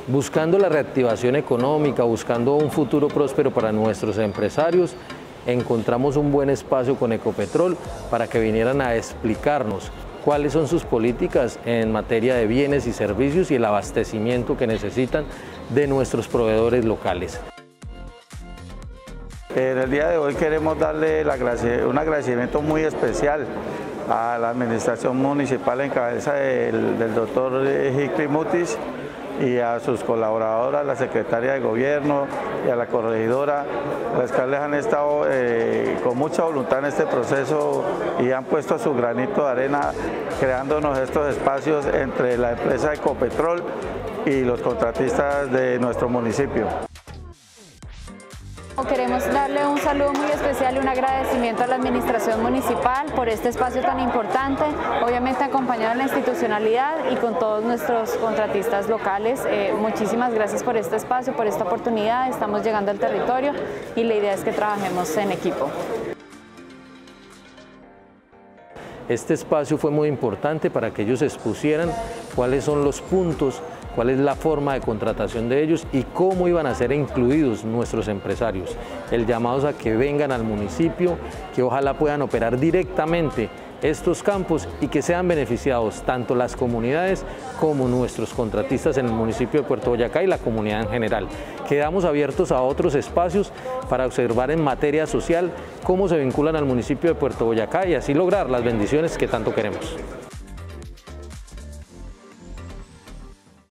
Buscando la reactivación económica, buscando un futuro próspero para nuestros empresarios, encontramos un buen espacio con Ecopetrol para que vinieran a explicarnos cuáles son sus políticas en materia de bienes y servicios y el abastecimiento que necesitan de nuestros proveedores locales. En el día de hoy queremos darle un agradecimiento muy especial a la administración municipal en cabeza del doctor Hickley Mutis y a sus colaboradoras, la secretaria de gobierno y a la corregidora, las cuales han estado con mucha voluntad en este proceso y han puesto su granito de arena creándonos estos espacios entre la empresa Ecopetrol y los contratistas de nuestro municipio. Queremos darle un saludo muy especial y un agradecimiento a la administración municipal por este espacio tan importante, obviamente acompañado en la institucionalidad y con todos nuestros contratistas locales. Muchísimas gracias por este espacio, por esta oportunidad. Estamos llegando al territorio y la idea es que trabajemos en equipo. Este espacio fue muy importante para que ellos expusieran cuáles son los puntos, cuál es la forma de contratación de ellos y cómo iban a ser incluidos nuestros empresarios. El llamado es a que vengan al municipio, que ojalá puedan operar directamente estos campos y que sean beneficiados tanto las comunidades como nuestros contratistas en el municipio de Puerto Boyacá y la comunidad en general. Quedamos abiertos a otros espacios para observar en materia social cómo se vinculan al municipio de Puerto Boyacá y así lograr las bendiciones que tanto queremos.